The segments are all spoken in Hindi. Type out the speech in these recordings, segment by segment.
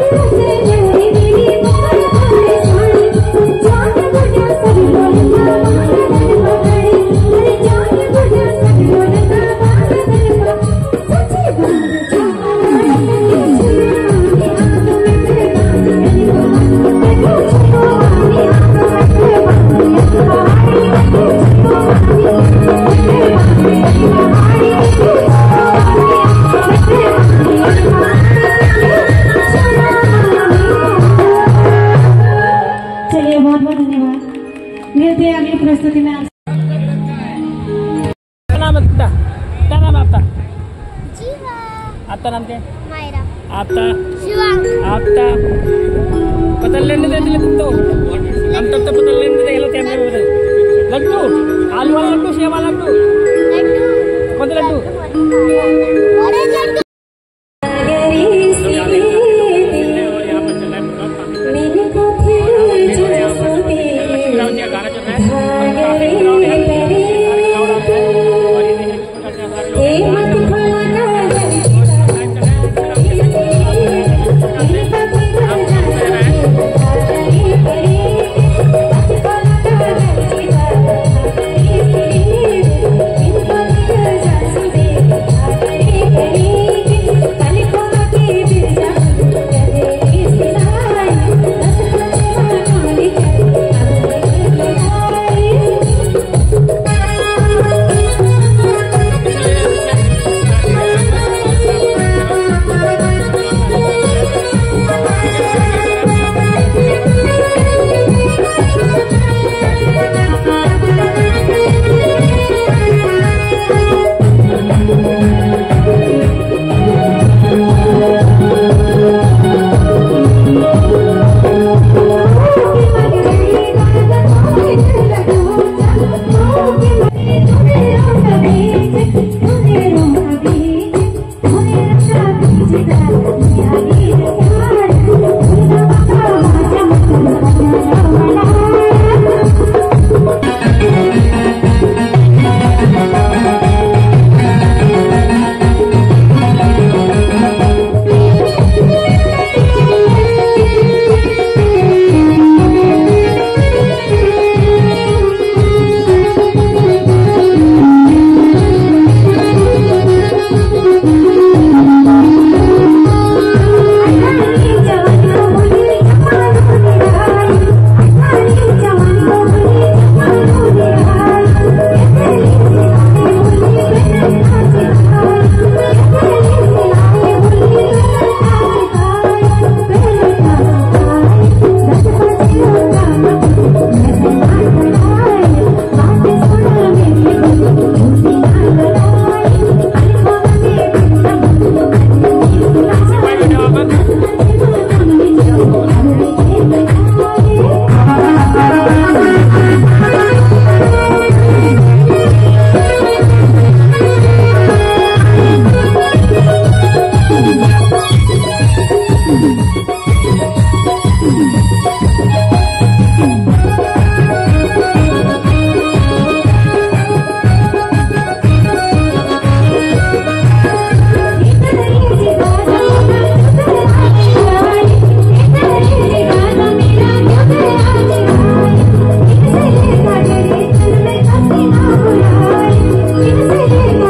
प्रस्तुति में आपका नाम क्या है? मायरा। आपका? शिवा। आपका? पता लेने दे दिले तुम तो। हम तब तक पता लेने दे हेलो कैमरे में बता। लड्डू, आलू वाला लड्डू, सेव वाला लड्डू। लड्डू। कौन सा लड्डू? ऑरेंज लड्डू।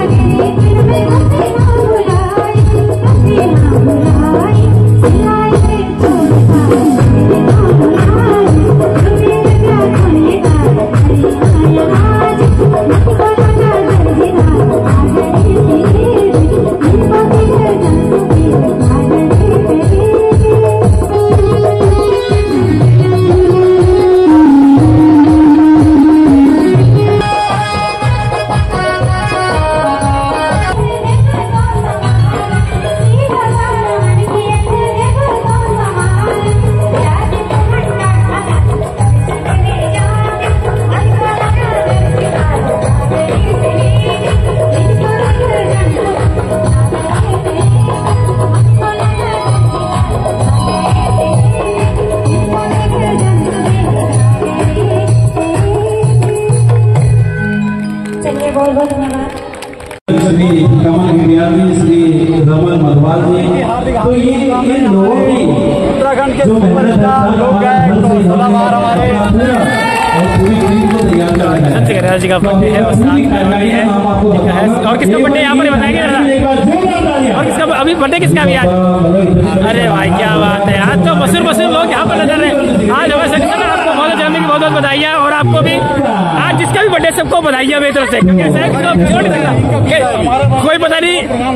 Bye. हिंदुस्तान के सुपरस्टार लोक गायक तो सदाबहार हमारे बसंत गहरा जी का बर्थडे है और साथ में है और किसका बर्थडे यहाँ पर बताएंगे जरा, और किसका अभी बर्थडे किसका भी आज? अरे भाई क्या बात है, आज तो मशहूर लोग यहाँ पर नजर रहे हैं। आज हमें सर आपको बहुत जन्मदिन की बहुत बहुत बधाइयाँ, और आपको भी आज जिसका भी बर्थडे सबको बधाइयाँ मेरी तरफ से, कोई पता नहीं।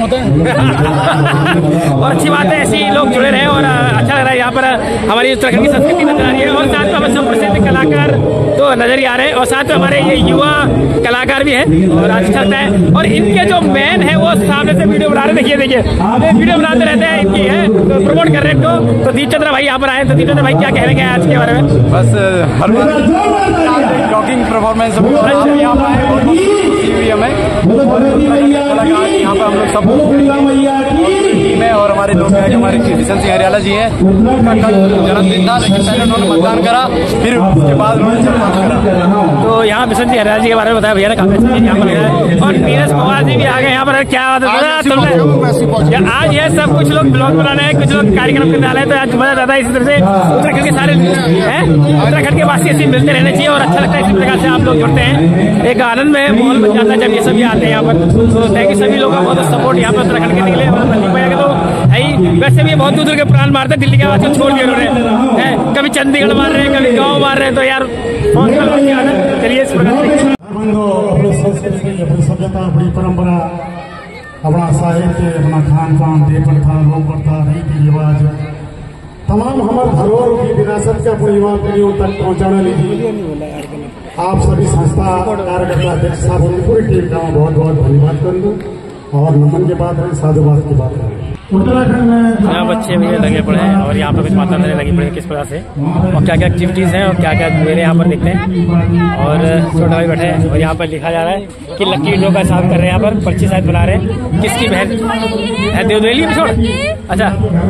और अच्छी बात है ऐसे लोग जुड़े रहे और अच्छा लग रहा है। यहाँ पर हमारी उत्तराखंड की संस्कृति नजर आ रही है और साथ में हमें सब प्रसिद्ध कलाकार तो नजर ही आ रहे हैं और साथ में हमारे ये युवा कलाकार भी हैं और अच्छा लगता है। और इनके जो मैन है वो सामने से वीडियो बना रहे, देखिए वीडियो बनाते रहते हैं, इनकी है तो प्रमोट कर रहे हैं इनको। तो दीपचंद्र भाई यहाँ पर आए, तो दीपचंद्र भाई क्या कह रहे हैं आज के बारे में? बस हर बार जॉगिंग परफॉर्मेंस यहाँ पर आए हमें कलाकार यहाँ पर हम लोग सब टीम है और हमारे लोग हमारे किशन सिंह हरियाला जी हैं, उनका कल जन्मदिन था लेकिन पहले उन्होंने मतदान करा, फिर उसके बाद उन्होंने जन्मदिन करा। तो यहाँ किशन सिंह हरियाला जी के बारे में बताया भैया ने, काफी यहाँ पर और नीरज पवार जी भी आ गए यहाँ पर। क्या बात है, आज ये सब कुछ लोग ब्लॉग बना रहे हैं, कुछ लोग कार्यक्रम करने वाले हैं, तो आज मजा आता है। इसी तरह से उत्तराखंड के सारे उत्तराखंड के वासी ऐसे मिलते रहने चाहिए और अच्छा लगता है इसी प्रकार से आप लोग जुड़ते हैं, एक आनंद में माहौल बन जाता है जब ये सभी आते हैं यहाँ पर। तो थैंक यू सभी लोगों का बहुत सपोर्ट यहाँ पर उत्तराखंड के निकले और दिल्ली में तो है ही। वैसे भी बहुत दूर के प्राण मारते हैं, दिल्ली के बाद छोड़ दिए उन्होंने, कभी चंडीगढ़ मार रहे हैं, कभी गाँव मार रहे हैं, तो यार चलिए इस प्रकार अपनी सभ्यता, अपनी परंपरा, अपना साहित्य, अपना खान पान, देव प्रथा, लोक प्रथा, रीति रिवाज, तमाम हमारे धरोहर की विरासत के अपनी युवा पीढ़ियों तक पहुँचाने लीजिए। आप सभी संस्था कार्यकर्ता अध्यक्ष साहब पूरी टीम का बहुत बहुत धन्यवाद करूँगा और नमन के बात है, साधुवाद की बात है। उत्तराखंड में यहाँ बच्चे भी लगे पड़े हैं और यहाँ पर कुछ माता लगी पड़े हैं किस प्रकार से और क्या क्या एक्टिविटीज़ हैं और क्या क्या मेरे यहाँ पर दिखते हैं। और छोटा भाई बैठे हैं और यहाँ पर लिखा जा रहा है कि लकी ड्रॉ का हिसाब कर रहे हैं, यहाँ पर पर्ची शायद बना रहे हैं। किसकी बहन देवदेली पिछोड़? अच्छा,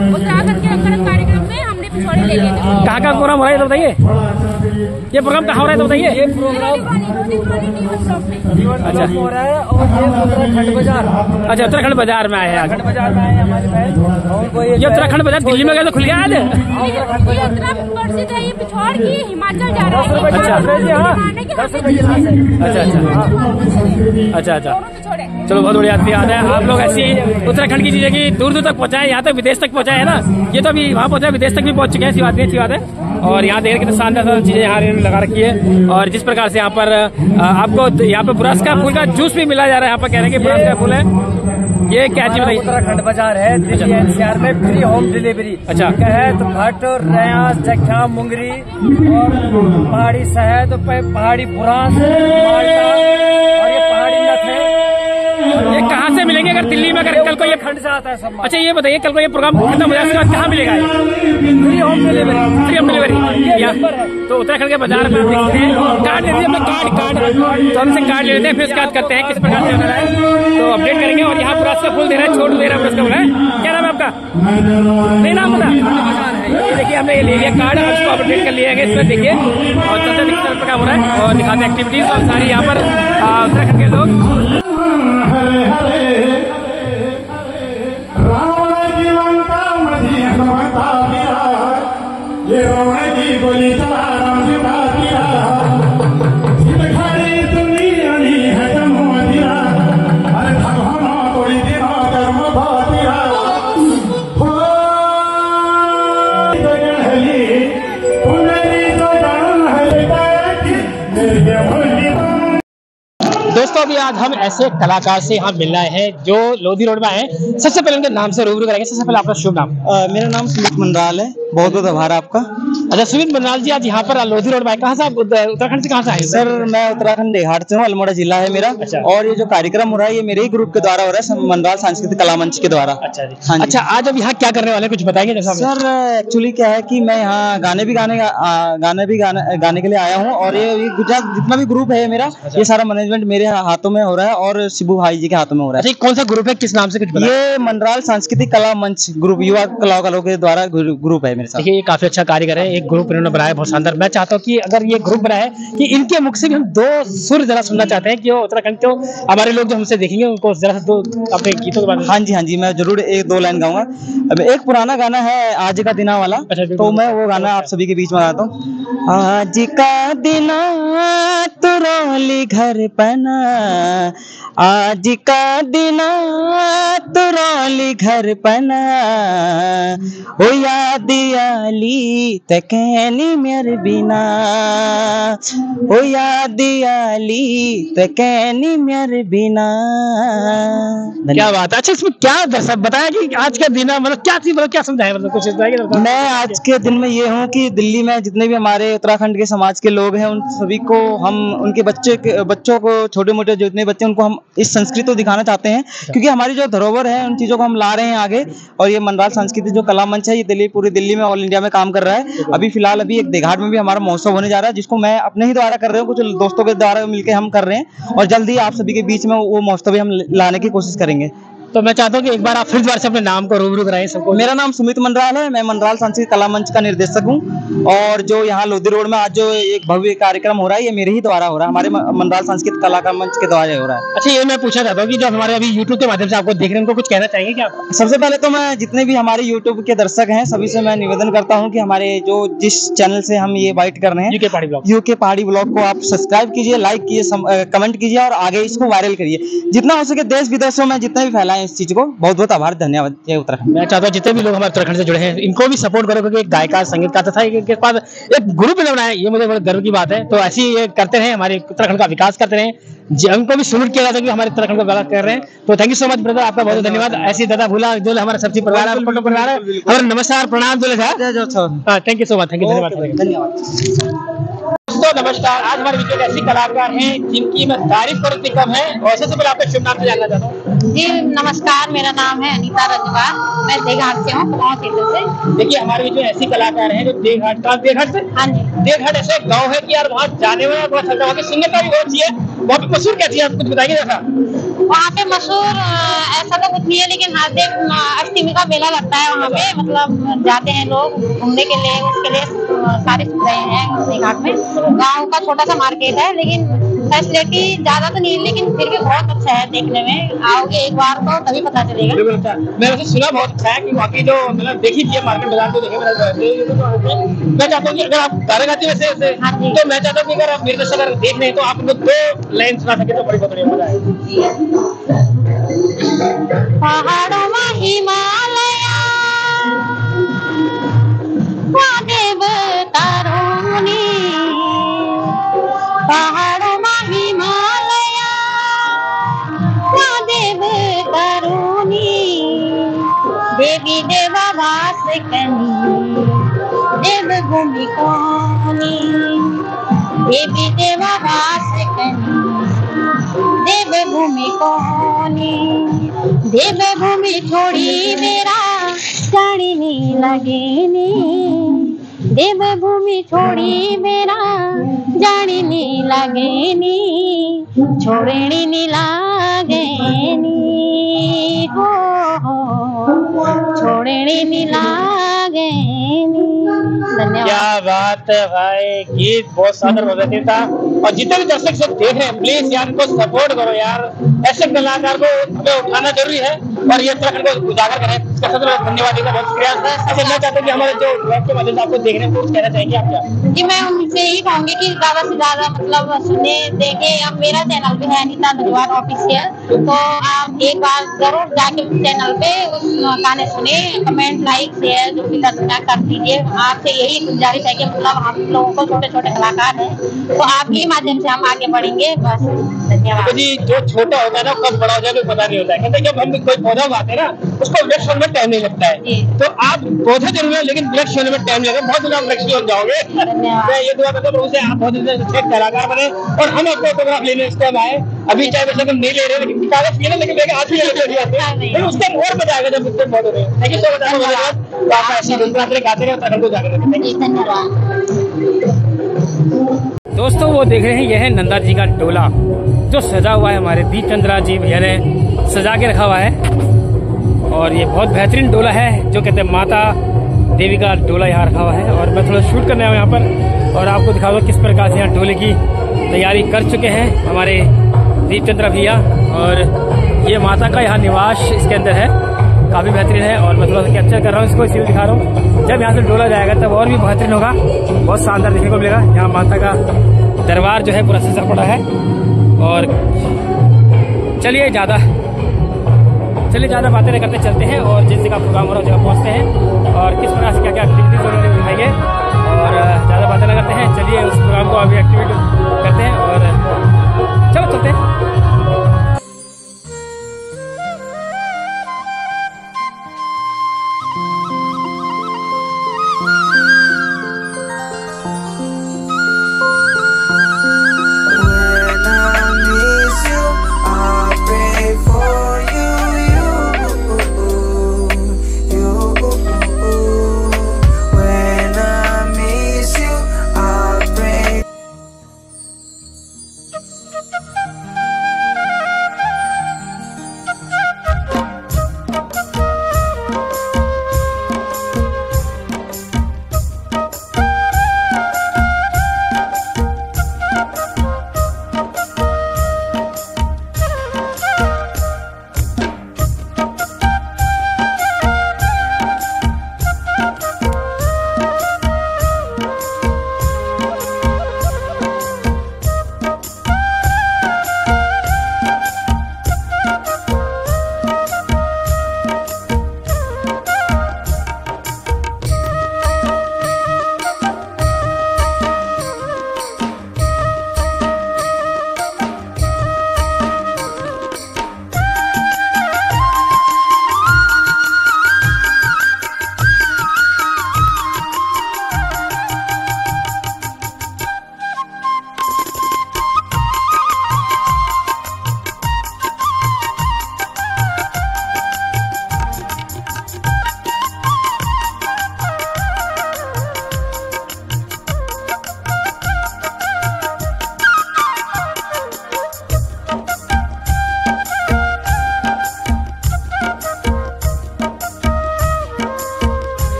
कहाँ का प्रोग्राम हो रहा है तो बताइए, ये प्रोग्राम कहाँ हो रहा है तो बताइए। ये प्रोग्राम अच्छा हो रहा है और ये उत्तराखंड बाजार, अच्छा उत्तराखंड बाजार में आए हैं। उत्तराखंड बाजार में आए हैं हमारे बहन, ये उत्तराखंड बाजार दिल्ली में गए तो खुल गया आज। हिमाचल जा रहा है। अच्छा अच्छा, चलो बहुत बढ़िया याद है। आप लोग ऐसी उत्तराखंड की चीजें की दूर दूर तक पहुंचाए, यहाँ तक विदेश तक पहुंचाए है ना, ये तो अभी वहाँ पहुंचा विदेश तक भी पहुंच चुके हैं, अच्छी बात है। और यहाँ देख कितने शानदार चीजें यहाँ लगा रखी है और जिस प्रकार से यहाँ पर आपको यहाँ पे बुरास का फूल का जूस भी मिला जा रहा है। यहाँ पर कह रहे हैं कि बुरास का फूल है, ये क्या चीज बताइए? उत्तराखंड बाजार है दिल्ली एनसीआर में, फ्री होम डिलीवरी। अच्छा, शहद, भट्ट, रयास, जख्या, मुंगरी और पहाड़ी शहद, पहाड़ी बुरास, माल्टा और ये पहाड़ी नथ है। ये कहाँ से मिलेंगे अगर दिल्ली में, अगर कल को ये खंड से आता है सब? अच्छा ये बताइए कल को ये प्रोग्राम खत्म हो जाए कहाँ मिलेगा? Free home delivery, free home delivery. तो उत्तराखंड के बाजार में आप देखते हैं, कार्ड ले लीजिए अपना, कार्ड तो हमसे कार्ड ले लेते हैं, फिर उसके बाद करते हैं किस प्रकार से होना है तो अपडेट करेंगे। और यहाँ बुरास का फूल दे रहा है, छोटू दे रहा है, उसका बोला है। क्या नाम है आपका? नहीं नाम पता? ये देखिए हमने ये ले लिया कार्ड, उसको अपडेट कर लिया है इसमें देखिए और चलते किस तरह का हो रहा है और दिखाते एक्टिविटीज और सारी यहाँ पर उत्तराखंड के लोग। हरे हरे रावण की लंका मधी समता दिया, ये रावण की गोली चला राम जुटा दिया, खड़ी दुनिया नी है जन्म दिया, अरे भगवान कोई दिना कर्म भातिया हो जगहली पुनरी तो जान है मेरे भोली। दोस्तों अभी आज हम ऐसे कलाकार से यहाँ मिल रहे हैं जो लोधी रोड में आए हैं। सबसे पहले उनके नाम से रूबरू करेंगे। सबसे पहले आपका शुभ नाम? मेरा नाम सुमित मंडराल है, बहुत बहुत आभार आपका। अच्छा सुमित मंडराल जी, आज यहाँ पर लोधी रोड में आए, कहाँ से आप उत्तराखंड से कहाँ से आए? सर मैं उत्तराखंड देहात से हूँ, अल्मोड़ा जिला है मेरा। अच्छा। और ये जो कार्यक्रम हो रहा है ये मेरे ही ग्रुप के द्वारा हो रहा है, मंडराल सांस्कृतिक कला मंच के द्वारा। अच्छा जी। हाँ जी। अच्छा आज अब यहाँ क्या करने वाले कुछ बताएंगे? सर एक्चुअली क्या है कि मैं यहाँ गाने के लिए आया हूँ और ये गुजरात जितना भी ग्रुप है मेरा, ये सारा मैनेजमेंट मेरे हाथों हाथों में हो रहा है और शिबू भाई जी के हाथों में हो रहा है। अच्छा, कौन सा ग्रुप है, किस नाम से कुछ बता? ये मंडराल सांस्कृतिक कला मंच ग्रुप, युवा कलाकारों के द्वारा ग्रुप है मेरे साथ। देखिए, ये काफी अच्छा कारीगर है, एक ग्रुप इन्होंने बनाया, बहुत शानदार। मैं चाहता हूँ कि अगर ये ग्रुप बना है कि इनके मुख से भी हम 2 सुर जरा सुनना चाहते हैं कि वो उत्तराखंड के हमारे लोग जो हमसे देखेंगे उनको जरा 2 अपने गीतों के बारे में। हाँ जी, मैं जरूर 1-2 लाइन गाऊंगा। अब एक पुराना गाना है आज का दिना वाला, तो मैं वो गाना आप सभी के बीच में गाता हूँ। आज का दिना तुरौली घर पना, आज का दिना तुरौली घर पना, ओ याद आली तकैनी मेरे बिना, ओ याद आली तकैनी मेरे बिना। क्या बात है। अच्छा, इसमें क्या दर्शक बताया कि आज का दिन मतलब क्या चीज, मतलब क्या समझाया, मतलब कुछ बताएंगे? मैं आज के दिन में ये हूँ कि दिल्ली में जितने भी हमारे उत्तराखंड के समाज के लोग हैं उन सभी को हम उनके बच्चों को, छोटे मोटे जितने बच्चे उनको हम इस संस्कृति को दिखाना चाहते हैं, क्योंकि हमारी जो धरोहर है उन चीज़ों को हम ला रहे हैं आगे। और ये मंडराल सांस्कृतिक जो कला मंच है ये पूरी दिल्ली में, ऑल इंडिया में काम कर रहा है। अभी फिलहाल एक देघाट में भी हमारा महोत्सव होने जा रहा है, जिसको मैं अपने ही द्वारा कर रहा हूँ, कुछ दोस्तों के द्वारा मिलकर हम कर रहे हैं और जल्दी आप सभी के बीच में वो महोत्सव भी हम लाने की कोशिश करेंगे। तो मैं चाहता हूँ कि एक बार आप फिर दोबारा से अपने नाम को रूबरू कराएं सबको। मेरा नाम सुमित मंडराल है, मैं मंडराल सांस्कृतिक कला मंच का निर्देशक हूँ और जो यहाँ लोधी रोड में आज जो एक भव्य कार्यक्रम हो रहा है ये मेरे ही द्वारा हो रहा है, हमारे मंडराल सांस्कृतिक कला का मंच के द्वारा हो रहा है। अच्छा, ये मैं पूछना चाहता हूँ कि जो हमारे अभी यूट्यूब के माध्यम से आपको देख रहे हैं उनको कुछ कहना चाहेंगे क्या? सबसे पहले तो मैं जितने भी हमारे यूट्यूब के दर्शक हैं सभी से मैं निवेदन करता हूँ कि हमारे जिस चैनल से हम ये बाइट कर रहे हैं यूके पहाड़ी ब्लॉग को आप सब्सक्राइब कीजिए, लाइक कीजिए, कमेंट कीजिए और आगे इसको वायरल करिए, जितना हो सके देश विदेशों में जितने भी फैलाएं इस चीज को। बहुत बहुत आभार, धन्यवाद। जय उत्तराखंड। मैं चाहता हूँ जितने भी लोग हमारे उत्तराखंड से जुड़े हैं इनको भी सपोर्ट करो, क्योंकि एक गायकार, संगीतकार तथा इनके पास एक ग्रुप बनाना है, ये मुझे बड़े गर्व की बात है। तो ऐसे ही ये करते रहे, हमारे उत्तराखंड का विकास करते रहे, हमको भी सल्यूट किया जाता है कि हमारे उत्तराखंड का विकास कर रहे हैं। तो thank you so much brother, आपका बहुत धन्यवाद। ऐसे ही दादा भूला जो हमारा सबसे परिवार है, हमारा नमस्कार प्रणाम जो है। Thank you so much, thank you, धन्यवाद। दोस्तों नमस्कार, आज हमारे बीच ऐसी कलाकार हैं जिनकी मैं तारीफ करूँ इतनी कम है। और सबसे पहले आपका शुभ नाम से जानना चाहता हूँ। जी नमस्कार, मेरा नाम है अनीता रजवार, मैं देघाट से हूँ, गाँव क्षेत्र से। देखिए, हमारे बीच में ऐसी कलाकार हैं जो देघाट से, हाँ जी, देघाट ऐसे गाँव है कि यार वहाँ जाने में बहुत अच्छा, वहाँ की सुंदरता भी बहुत अच्छी है। वहाँ पे मशहूर क्या चीज आप कुछ बताइए जरा। वहाँ पे मशहूर ऐसा तो कुछ नहीं है, लेकिन हाँ अष्टमी का मेला लगता है वहाँ पे, मतलब जाते हैं लोग घूमने के लिए, उसके लिए सारी सुविधाएं हैं देघाट में। गांव का छोटा सा मार्केट है, लेकिन फैसिलिटी ज्यादा तो नहीं, लेकिन फिर भी बहुत अच्छा है देखने में। आओगे एक बार तो तभी पता चलेगा। मैं वैसे सुना बहुत अच्छा है कि वहाँ की जो मतलब देखी थी मार्केट बाजार को देखे। मैं चाहता हूँ कि अगर आप गाना गाते वैसे तो मैं चाहता हूँ कि अगर आप मेरे दर्शक अगर देख रहे हैं तो आप उनको 2 लाइन सुना सके तो बड़ी बढ़िया मजा आएगा। पहाड़ों में हिमालया देव तारुणी, पहाड़ों में हिमालया देव तारुणी, देवी देवा वास कनी देव भूमि कोनी, देवी देवा वास कनी देव भूमि कोनी, देव भूमि छोड़ी मेरा जाने लगे नी, देव भूमि छोड़ी मेरा जाने लगे नी, छोड़नी नी लागे नी, हो छोड़नी नी लागे नी। धन्यवाद। क्या बात है भाई, गीत बहुत शानदार मजेदार था। और जितने भी दर्शक सब देख रहे हैं प्लीज यार इनको सपोर्ट करो यार, ऐसे कलाकार को हमें उठाना जरूरी है और ये उत्तराखंड को उजागर करें। इसका सबसे बड़ा धन्यवाद देगा, बहुत शुक्रिया। अच्छा, मैं चाहता हूँ कि हमारे जो ब्लॉग के माध्यम से आपको देखने को कहना चाहेंगे आप क्या? जी मैं उनसे यही कहूंगी कि ज्यादा से ज्यादा मतलब सुने देखे। अब मेरा चैनल भी है अनीता रजवार ऑफिशियल, तो आप एक बार जरूर जाके उस चैनल पे उस गाने सुने, कमेंट लाइक शेयर जो भी करना कर दीजिए। आपसे यही गुजारिश है कि मतलब हम लोगों को छोटे छोटे कलाकार हैं तो आपके माध्यम से हम आगे बढ़ेंगे, बस। धन्यवाद। जी जो छोटा होता है ना कब बड़ा हो जाए पता नहीं होता है। कहते जब हम कोई पौधा उगाते हैं ना उसको वृक्ष होने में टाइम नहीं लगता है, तो आप पौधा जरूर है लेकिन वृक्ष होने में टाइम लगेगा, बहुत जल्द आप वृक्ष बन जाओगे। मैं ये दुआ करता हूँ आप बहुत अच्छे कलाकार बने और हम आपको ऑटोग्राफ लेने इस टाइम आए। अभी चाहे वैसे हम नहीं ले रहे लेकिन कागज लेने लेकिन लेके आज भी लेके उसका और मजा आएगा जब उससे बहुत हो रहे हैं। थैंक यू सो मच, धन्यवाद। आप ऐसी गुनगुनाते गाते रहे उत्तराखंड को जाकर। धन्यवाद। दोस्तों वो देख रहे हैं यह है नंदा जी का टोला। जो सजा हुआ है हमारे दीप चंद्रा जी भैया ने सजा के रखा हुआ है। और ये बहुत बेहतरीन डोला है, जो कहते हैं माता देवी का डोला यहाँ रखा हुआ है। और मैं थोड़ा शूट करने आया हूँ यहाँ पर और आपको दिखा दूँ किस प्रकार से यहाँ डोले की तैयारी कर चुके हैं हमारे दीप चंद्रा भैया। और ये माता का यहाँ निवास इसके अंदर है, काफ़ी बेहतरीन है। और मैं थोड़ा सा कैप्चर कर रहा हूँ इसको, इसीलिए दिखा रहा हूँ। जब यहाँ से डोला जाएगा तब और भी बेहतरीन होगा, बहुत शानदार देखने को मिलेगा। यहाँ माता का दरबार जो है पूरा सजा पड़ा है। और चलिए ज़्यादा बातें नहीं करते, चलते हैं और जिस जगह प्रोग्राम हो रहा है उस जगह पहुँचते हैं और किस प्रकार से क्या क्या एक्टिविटीज हो रही है